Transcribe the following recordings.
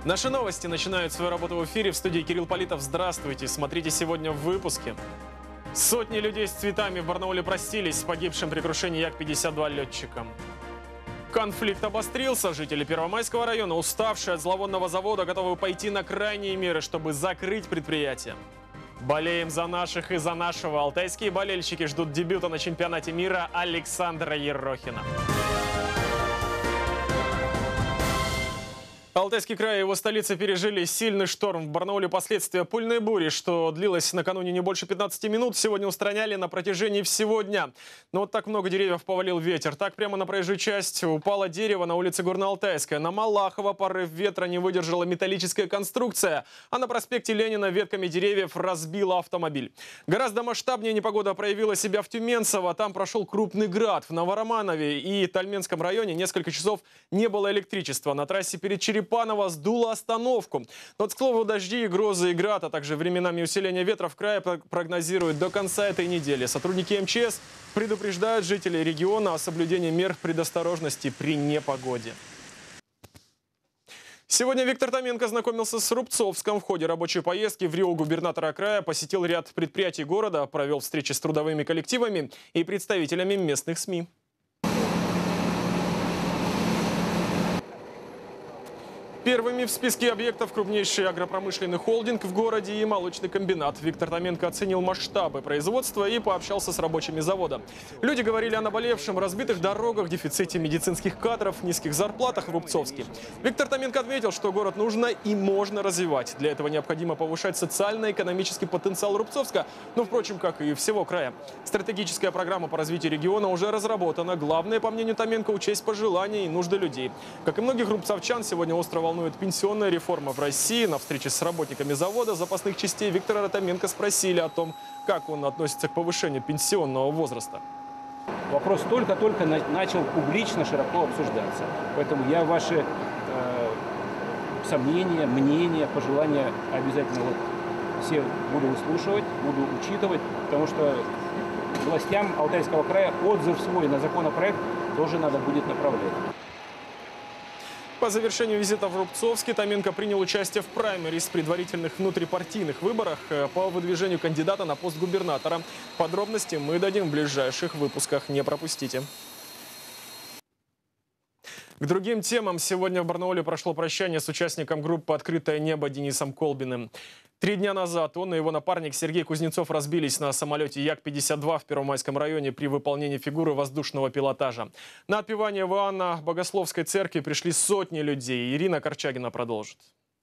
Наши новости начинают свою работу в эфире. В студии Кирилл Политов. Здравствуйте. Смотрите сегодня в выпуске. Сотни людей с цветами в Барнауле простились с погибшим при крушении Як-52 летчиком. Конфликт обострился. Жители Первомайского района, уставшие от зловонного завода, готовы пойти на крайние меры, чтобы закрыть предприятие. Болеем за наших и за нашего. Алтайские болельщики ждут дебюта на чемпионате мира Александра Ерохина. Алтайский край и его столица пережили сильный шторм. В Барнауле последствия пыльной бури, что длилось накануне не больше 15 минут, сегодня устраняли на протяжении всего дня. Но вот так много деревьев повалил ветер. Так прямо на проезжую часть упало дерево на улице Горно-Алтайская. На Малахова порыв ветра не выдержала металлическая конструкция, а на проспекте Ленина ветками деревьев разбила автомобиль. Гораздо масштабнее непогода проявила себя в Тюменцево. Там прошел крупный град. В Новороманове и Тальменском районе несколько часов не было электричества. На трассе перед Черепаново сдуло остановку. Но вот, к слову, дожди, грозы и град, а также временами усиления ветра в крае прогнозируют до конца этой недели. Сотрудники МЧС предупреждают жителей региона о соблюдении мер предосторожности при непогоде. Сегодня Виктор Томенко знакомился с Рубцовском. В ходе рабочей поездки в Рио губернатора края посетил ряд предприятий города, провел встречи с трудовыми коллективами и представителями местных СМИ. Первыми в списке объектов крупнейший агропромышленный холдинг в городе и молочный комбинат. Виктор Томенко оценил масштабы производства и пообщался с рабочими завода. Люди говорили о наболевшем, разбитых дорогах, дефиците медицинских кадров, низких зарплатах в Рубцовске. Виктор Томенко отметил, что город нужно и можно развивать. Для этого необходимо повышать социально-экономический потенциал Рубцовска, но, впрочем, как и всего края. Стратегическая программа по развитию региона уже разработана. Главное, по мнению Томенко, учесть пожелания и нужды людей. Как и многих рубцовчан, сегодня остро волнует пенсионная реформа в России. На встрече с работниками завода запасных частей Виктора Томенко спросили о том, как он относится к повышению пенсионного возраста. Вопрос только-только начал публично, широко обсуждаться. Поэтому я ваши сомнения, мнения, пожелания обязательно все буду выслушивать, буду учитывать, потому что властям Алтайского края отзыв свой на законопроект тоже надо будет направлять. По завершению визита в Рубцовске Томенко принял участие в праймерис предварительных внутрипартийных выборах по выдвижению кандидата на пост губернатора. Подробности мы дадим в ближайших выпусках. Не пропустите. К другим темам. Сегодня в Барнауле прошло прощание с участником группы «Открытое небо» Денисом Колбиным. 3 дня назад он и его напарник Сергей Кузнецов разбились на самолете Як-52 в Первомайском районе при выполнении фигуры воздушного пилотажа. На отпевание в Иоанно-Богословской церкви пришли сотни людей. Ирина Корчагина продолжит.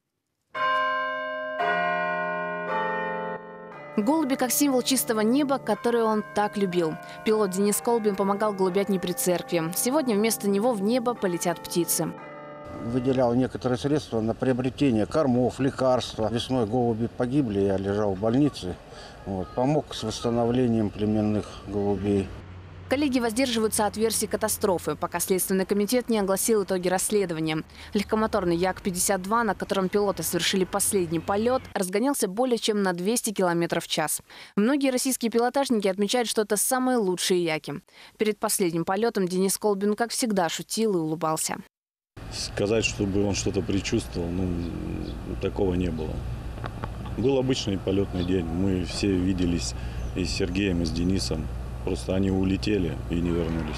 Голуби как символ чистого неба, которое он так любил. Пилот Денис Колбин помогал голубятни при церкви. Сегодня вместо него в небо полетят птицы. Выделял некоторые средства на приобретение кормов, лекарства. Весной голуби погибли, я лежал в больнице. Помог с восстановлением племенных голубей. Коллеги воздерживаются от версии катастрофы, пока Следственный комитет не огласил итоги расследования. Легкомоторный Як-52, на котором пилоты совершили последний полет, разгонялся более чем на 200 км в час. Многие российские пилотажники отмечают, что это самые лучшие Яки. Перед последним полетом Денис Колбин, как всегда, шутил и улыбался. Сказать, чтобы он что-то предчувствовал, такого не было. Был обычный полетный день. Мы все виделись и с Сергеем, и с Денисом. Просто они улетели и не вернулись.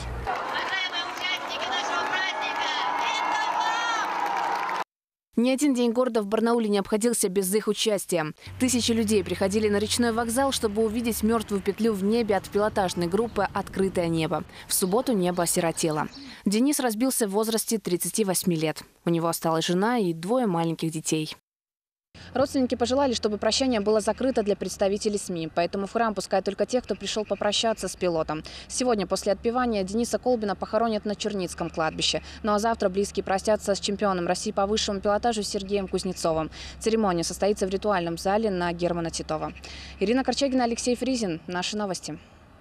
Ни один день города в Барнауле не обходился без их участия. Тысячи людей приходили на речной вокзал, чтобы увидеть мертвую петлю в небе от пилотажной группы «Открытое небо». В субботу небо осиротело. Денис разбился в возрасте 38 лет. У него осталась жена и 2 маленьких детей. Родственники пожелали, чтобы прощание было закрыто для представителей СМИ. Поэтому в храм пускают только тех, кто пришел попрощаться с пилотом. Сегодня после отпевания Дениса Колбина похоронят на Черницком кладбище. Ну а завтра близкие простятся с чемпионом России по высшему пилотажу Сергеем Кузнецовым. Церемония состоится в ритуальном зале на Германа Титова. Ирина Корчагина, Алексей Фризин. Наши новости.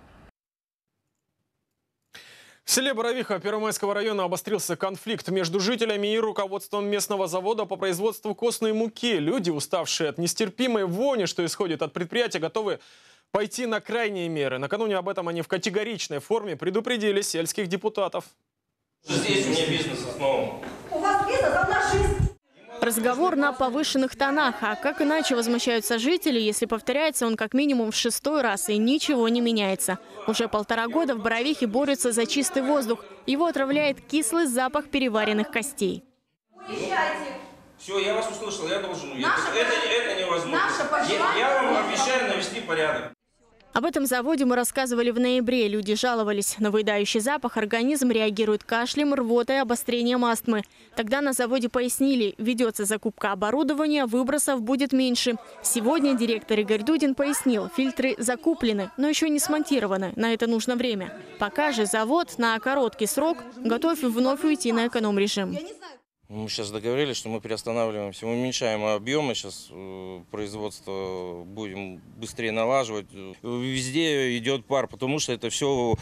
В селе Боровиха Первомайского района обострился конфликт между жителями и руководством местного завода по производству костной муки. Люди, уставшие от нестерпимой вони, что исходит от предприятия, готовы пойти на крайние меры. Накануне об этом они в категоричной форме предупредили сельских депутатов. Здесь у меня бизнес основан. У вас бизнес, а у нас жизнь. Разговор на повышенных тонах. А как иначе возмущаются жители, если повторяется он как минимум в 6-й раз и ничего не меняется? Уже 1,5 года в Боровихе борются за чистый воздух. Его отравляет кислый запах переваренных костей. Уезжайте. Все, я вас услышал, я должен уехать. Это невозможно. Я вам обещаю навести порядок. Об этом заводе мы рассказывали в ноябре. Люди жаловались. На выедающий запах организм реагирует кашлем, рвотой, обострением астмы. Тогда на заводе пояснили, ведется закупка оборудования, выбросов будет меньше. Сегодня директор Игорь Дудин пояснил, фильтры закуплены, но еще не смонтированы. На это нужно время. Пока же завод на короткий срок готов вновь уйти на эконом-режим. Мы сейчас договорились, что мы приостанавливаемся, мы уменьшаем объемы, сейчас производство будем быстрее налаживать. Везде идет пар, потому что это все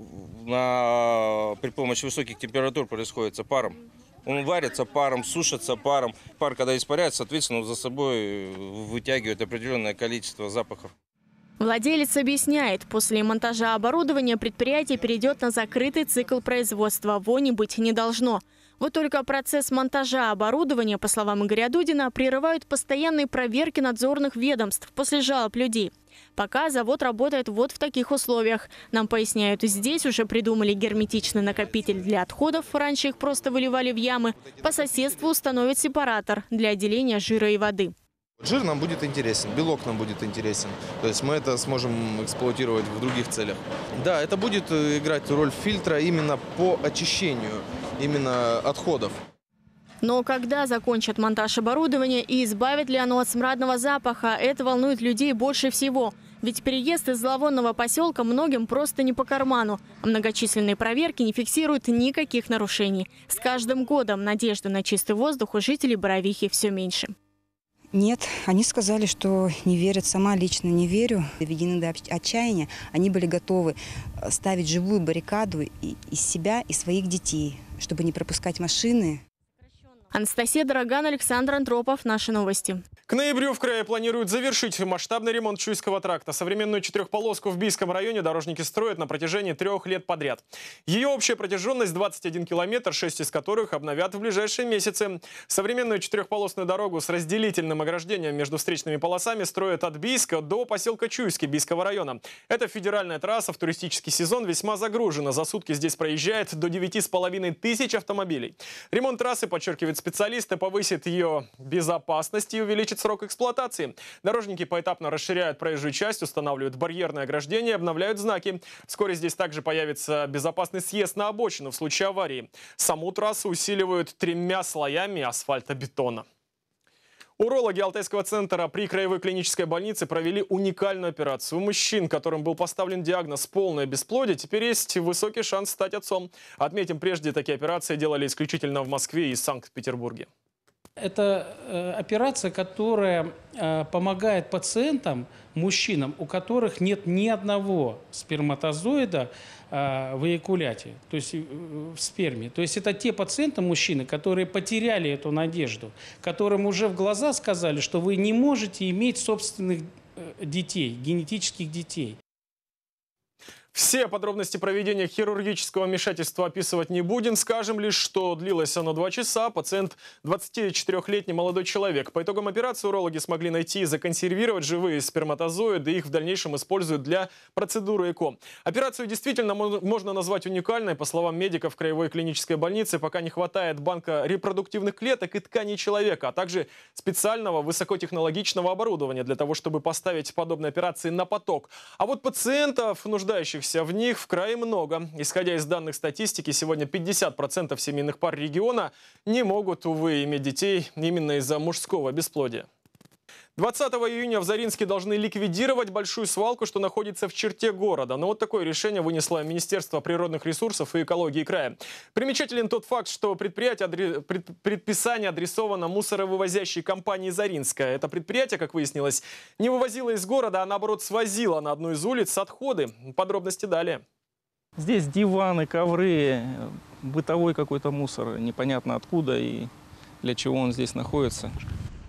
при помощи высоких температур происходит паром. Он варится паром, сушится паром. Пар, когда испаряется, соответственно, за собой вытягивает определенное количество запахов. Владелец объясняет, после монтажа оборудования предприятие перейдет на закрытый цикл производства. Вони быть не должно. Вот только процесс монтажа оборудования, по словам Игоря Дудина, прерывают постоянные проверки надзорных ведомств после жалоб людей. Пока завод работает вот в таких условиях. Нам поясняют, здесь уже придумали герметичный накопитель для отходов, раньше их просто выливали в ямы. По соседству установят сепаратор для отделения жира и воды. Жир нам будет интересен, белок нам будет интересен. То есть мы это сможем эксплуатировать в других целях. Да, это будет играть роль фильтра именно по очищению именно отходов. Но когда закончат монтаж оборудования и избавит ли оно от смрадного запаха, это волнует людей больше всего. Ведь переезд из зловонного поселка многим просто не по карману. А многочисленные проверки не фиксируют никаких нарушений. С каждым годом надежды на чистый воздух у жителей Боровихи все меньше. Нет, они сказали, что не верят, сама лично не верю. Доведены до отчаяния, они были готовы ставить живую баррикаду из себя и своих детей, чтобы не пропускать машины. Анастасия Дороган, Александр Антропов. Наши новости. К ноябрю в крае планируют завершить масштабный ремонт Чуйского тракта. Современную 4-полоску в Бийском районе дорожники строят на протяжении 3 лет подряд. Ее общая протяженность 21 километр, 6 из которых обновят в ближайшие месяцы. Современную 4-полосную дорогу с разделительным ограждением между встречными полосами строят от Бийска до поселка Чуйский Бийского района. Это федеральная трасса, в туристический сезон весьма загружена. За сутки здесь проезжает до 9,5 тысяч автомобилей. Ремонт трассы, подчеркивает специалисты, повысит ее безопасность и увеличит срок эксплуатации. Дорожники поэтапно расширяют проезжую часть, устанавливают барьерное ограждение, обновляют знаки. Вскоре здесь также появится безопасный съезд на обочину в случае аварии. Саму трассу усиливают 3 слоями асфальтобетона. Урологи Алтайского центра при краевой клинической больнице провели уникальную операцию. У мужчин, которым был поставлен диагноз полное бесплодие, теперь есть высокий шанс стать отцом. Отметим, прежде такие операции делали исключительно в Москве и Санкт-Петербурге. Это операция, которая помогает пациентам, мужчинам, у которых нет ни одного сперматозоида в эякуляте, то есть в сперме. То есть это те пациенты, мужчины, которые потеряли эту надежду, которым уже в глаза сказали, что вы не можете иметь собственных детей, генетических детей. Все подробности проведения хирургического вмешательства описывать не будем. Скажем лишь, что длилось оно 2 часа. Пациент 24-летний молодой человек. По итогам операции урологи смогли найти и законсервировать живые сперматозоиды. Их в дальнейшем используют для процедуры ЭКО. Операцию действительно можно назвать уникальной. По словам медиков краевой клинической больницы, пока не хватает банка репродуктивных клеток и тканей человека, а также специального высокотехнологичного оборудования для того, чтобы поставить подобные операции на поток. А вот пациентов, нуждающихся в них, в крае много. Исходя из данных статистики, сегодня 50% семейных пар региона не могут, увы, иметь детей именно из-за мужского бесплодия. 20 июня в Заринске должны ликвидировать большую свалку, что находится в черте города. Но вот такое решение вынесло Министерство природных ресурсов и экологии края. Примечателен тот факт, что предписание адресовано мусоровывозящей компании «Заринская». Это предприятие, как выяснилось, не вывозило из города, а наоборот свозило на одну из улиц отходы. Подробности далее. Здесь диваны, ковры, бытовой какой-то мусор. Непонятно откуда и для чего он здесь находится.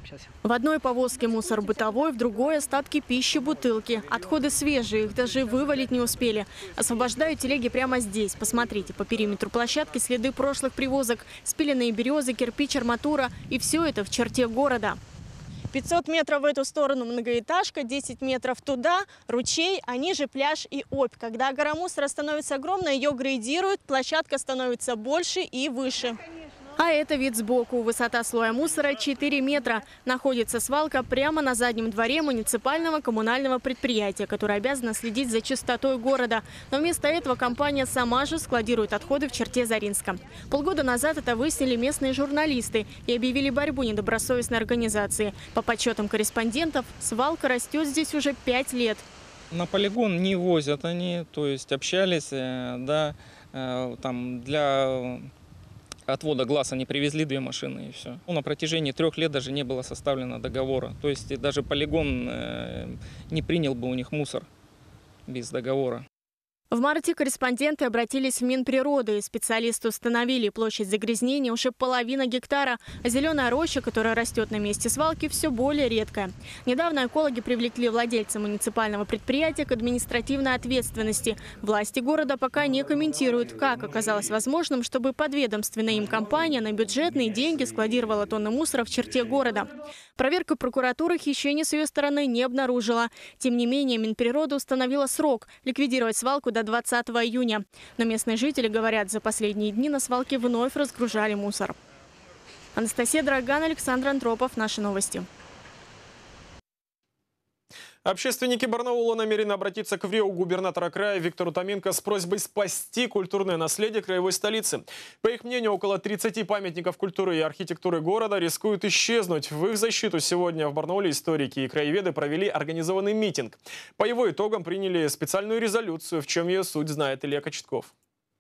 В одной повозке мусор бытовой, в другой остатки пищи, бутылки. Отходы свежие, их даже вывалить не успели. Освобождают телеги прямо здесь. Посмотрите, по периметру площадки следы прошлых привозок, спиленные березы, кирпич, арматура. И все это в черте города. 500 метров в эту сторону многоэтажка, 10 метров туда ручей, а ниже пляж и Обь. Когда гора мусора становится огромной, ее грейдируют, площадка становится больше и выше. А это вид сбоку. Высота слоя мусора 4 метра. Находится свалка прямо на заднем дворе муниципального коммунального предприятия, которое обязано следить за чистотой города. Но вместо этого компания сама же складирует отходы в черте Заринска. Полгода назад это выяснили местные журналисты и объявили борьбу недобросовестной организации. По подсчетам корреспондентов, свалка растет здесь уже 5 лет. На полигон не возят они, то есть общались, да, там для отвода глаз они привезли 2 машины и все. На протяжении 3 лет даже не было составлено договора. То есть даже полигон не принял бы у них мусор без договора. В марте корреспонденты обратились в Минприроды, и специалисты установили, площадь загрязнения уже 1,5 гектара, а зеленая роща, которая растет на месте свалки, все более редкая. Недавно экологи привлекли владельца муниципального предприятия к административной ответственности. Власти города пока не комментируют, как оказалось возможным, чтобы подведомственная им компания на бюджетные деньги складировала тонны мусора в черте города. Проверка прокуратуры хищений с ее стороны не обнаружила. Тем не менее, Минприрода установила срок ликвидировать свалку до 20 июня. Но местные жители говорят, за последние дни на свалке вновь разгружали мусор. Анастасия Драган, Александр Антропов. Наши новости. Общественники Барнаула намерены обратиться к губернатора края Виктору Томенко с просьбой спасти культурное наследие краевой столицы. По их мнению, около 30 памятников культуры и архитектуры города рискуют исчезнуть. В их защиту сегодня в Барнауле историки и краеведы провели организованный митинг. По его итогам приняли специальную резолюцию, в чем ее суть знает Илья Кочетков.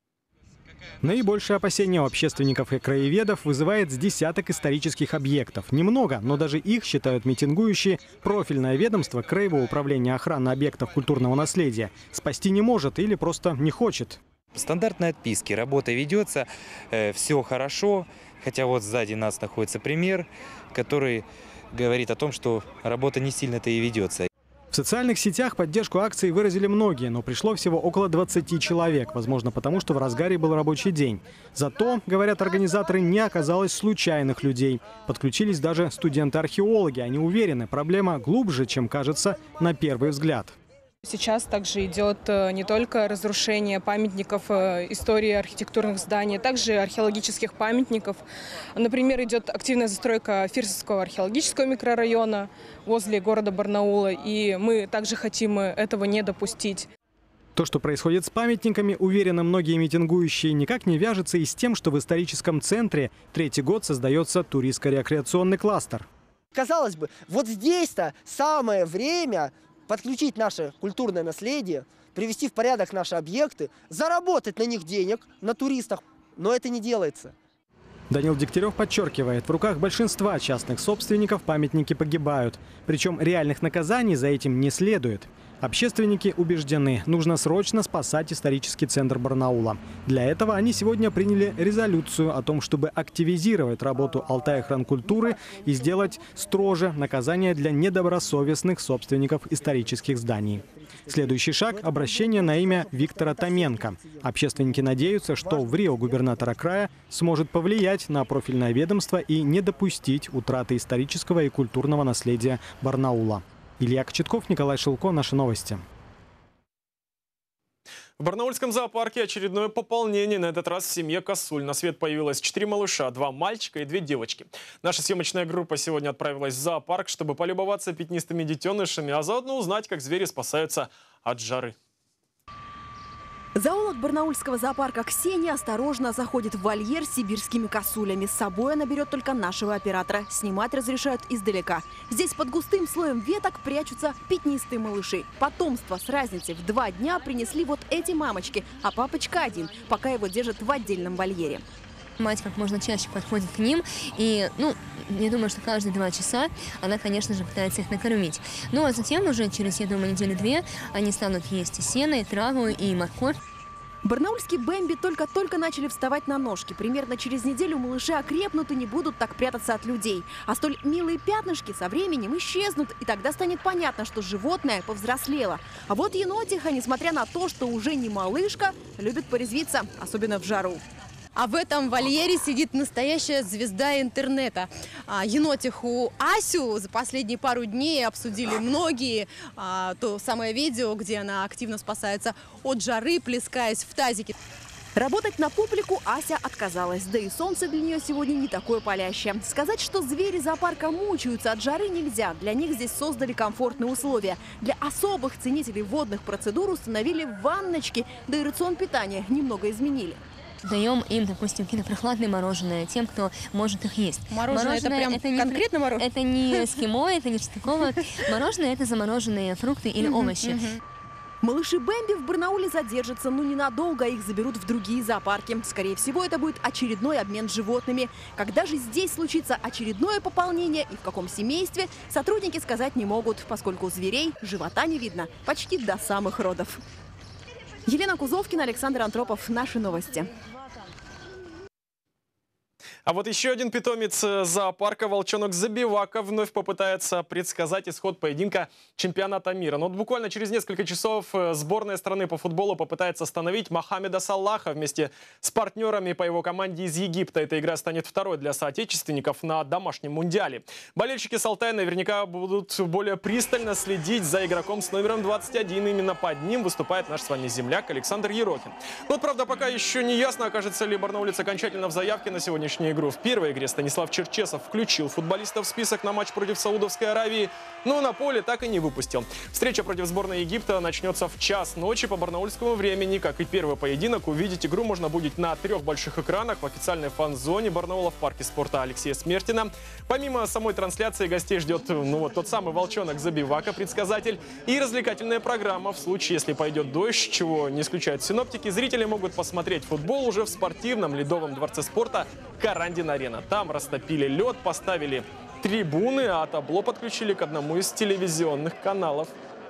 Наибольшее опасение у общественников и краеведов вызывает с десяток исторических объектов. Немного, но даже их, считают митингующие, профильное ведомство Краевого управления охраны объектов культурного наследия спасти не может или просто не хочет. Стандартные отписки, работа ведется, все хорошо. Хотя вот сзади нас находится пример, который говорит о том, что работа не сильно-то и ведется. В социальных сетях поддержку акции выразили многие, но пришло всего около 20 человек. Возможно, потому что в разгаре был рабочий день. Зато, говорят организаторы, не оказалось случайных людей. Подключились даже студенты-археологи. Они уверены, проблема глубже, чем кажется на первый взгляд. Сейчас также идет не только разрушение памятников истории архитектурных зданий, а также археологических памятников. Например, идет активная застройка Фирсовского археологического микрорайона возле города Барнаула, и мы также хотим этого не допустить. То, что происходит с памятниками, уверены многие митингующие, никак не вяжется и с тем, что в историческом центре 3-й год создается туристско-рекреационный кластер. Казалось бы, вот здесь-то самое время подключить наше культурное наследие, привести в порядок наши объекты, заработать на них денег, на туристах. Но это не делается. Данил Дегтярев подчеркивает, в руках большинства частных собственников памятники погибают. Причем реальных наказаний за этим не следует. Общественники убеждены, нужно срочно спасать исторический центр Барнаула. Для этого они сегодня приняли резолюцию о том, чтобы активизировать работу Алтайохранкультуры и сделать строже наказание для недобросовестных собственников исторических зданий. Следующий шаг – обращение на имя Виктора Томенко. Общественники надеются, что в Рио губернатора края сможет повлиять на профильное ведомство и не допустить утраты исторического и культурного наследия Барнаула. Илья Кочетков, Николай Шилко. Наши новости. В барнаульском зоопарке очередное пополнение, на этот раз в семье Косуль. На свет появилось 4 малыша, 2 мальчика и 2 девочки. Наша съемочная группа сегодня отправилась в зоопарк, чтобы полюбоваться пятнистыми детенышами, а заодно узнать, как звери спасаются от жары. Зоолог барнаульского зоопарка Ксения осторожно заходит в вольер с сибирскими косулями. С собой она берет только нашего оператора. Снимать разрешают издалека. Здесь под густым слоем веток прячутся пятнистые малыши. Потомство с разницей в 2 дня принесли вот эти мамочки, а папочка один, пока его держат в отдельном вольере. Мать как можно чаще подходит к ним, и, я думаю, что каждые 2 часа она, конечно же, пытается их накормить. А затем уже через, я думаю, 1-2 они станут есть и сено, и траву, и морковь. Барнаульские Бэмби только-только начали вставать на ножки. Примерно через неделю малыши окрепнут и не будут так прятаться от людей. А столь милые пятнышки со временем исчезнут, и тогда станет понятно, что животное повзрослело. А вот енотиха, несмотря на то, что уже не малышка, любит порезвиться, особенно в жару. А в этом вольере сидит настоящая звезда интернета. Енотиху Асю за последние пару дней обсудили многие. То самое видео, где она активно спасается от жары, плескаясь в тазике. Работать на публику Ася отказалась. Да и солнце для нее сегодня не такое палящее. Сказать, что звери зоопарка мучаются от жары, нельзя. Для них здесь создали комфортные условия. Для особых ценителей водных процедур установили ванночки, да и рацион питания немного изменили. Даем им, допустим, какие-то прохладные мороженое, тем, кто может их есть. Мороженое это прям это конкретно мороженое? Это не эскимо, это не что такого. Мороженое – это замороженные фрукты или овощи. Малыши Бэмби в Барнауле задержатся, но ненадолго, их заберут в другие зоопарки. Скорее всего, это будет очередной обмен животными. Когда же здесь случится очередное пополнение и в каком семействе, сотрудники сказать не могут, поскольку у зверей живота не видно почти до самых родов. Елена Кузовкина, Александр Антропов. Наши новости. А вот еще один питомец зоопарка, волчонок Забивака, вновь попытается предсказать исход поединка чемпионата мира. Но вот буквально через несколько часов сборная страны по футболу попытается остановить Мохаммеда Салаха вместе с партнерами по его команде из Египта. Эта игра станет второй для соотечественников на домашнем мундиале. Болельщики с Алтая наверняка будут более пристально следить за игроком с номером 21. Именно под ним выступает наш с вами земляк Александр Ерохин. Вот, правда, пока еще не ясно, окажется ли барнаулец окончательно в заявке на сегодняшнюю игру. В первой игре Станислав Черчесов включил футболистов в список на матч против Саудовской Аравии, но на поле так и не выпустил. Встреча против сборной Египта начнется в час ночи по барнаульскому времени. Как и первый поединок, увидеть игру можно будет на 3 больших экранах в официальной фан-зоне Барнаула в парке спорта Алексея Смертина. Помимо самой трансляции гостей ждет тот самый волчонок Забивака, предсказатель, и развлекательная программа. В случае, если пойдет дождь, чего не исключают синоптики, зрители могут посмотреть футбол уже в спортивном ледовом дворце спорта Карандин-Арена. Там растопили лед, поставили трибуны, а табло подключили к одному из телевизионных каналов.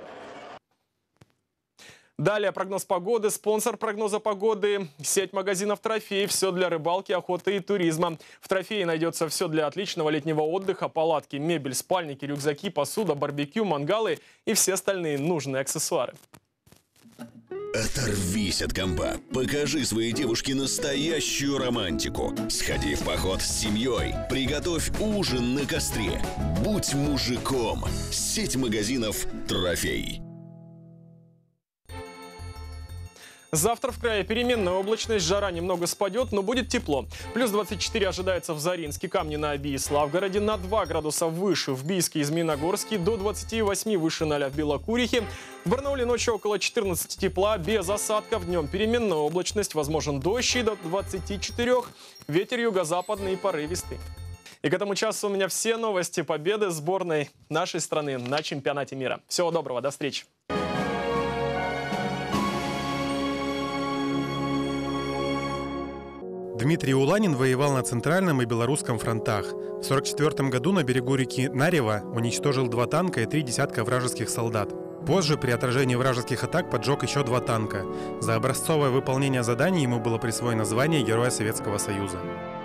Далее прогноз погоды. Спонсор прогноза погоды – сеть магазинов «Трофей». Все для рыбалки, охоты и туризма. В «Трофее» найдется все для отличного летнего отдыха. Палатки, мебель, спальники, рюкзаки, посуда, барбекю, мангалы и все остальные нужные аксессуары. Оторвись от компа. Покажи своей девушке настоящую романтику. Сходи в поход с семьей. Приготовь ужин на костре. Будь мужиком. Сеть магазинов «Трофей». Завтра в крае переменная облачность, жара немного спадет, но будет тепло. Плюс 24 ожидается в Заринске, Камне-на-Оби и Славгороде, на 2 градуса выше в Бийске и Змеиногорске, до 28 выше 0 в Белокурихе. В Барнауле ночью около 14 тепла, без осадков, днем переменная облачность, возможен дождь и до 24, ветер юго-западный и порывистый. И к этому часу у меня все новости победы сборной нашей страны на чемпионате мира. Всего доброго, до встречи. Дмитрий Уланин воевал на Центральном и Белорусском фронтах. В 1944 году на берегу реки Нарева уничтожил 2 танка и 3 десятка вражеских солдат. Позже при отражении вражеских атак поджег еще 2 танка. За образцовое выполнение заданий ему было присвоено звание Героя Советского Союза.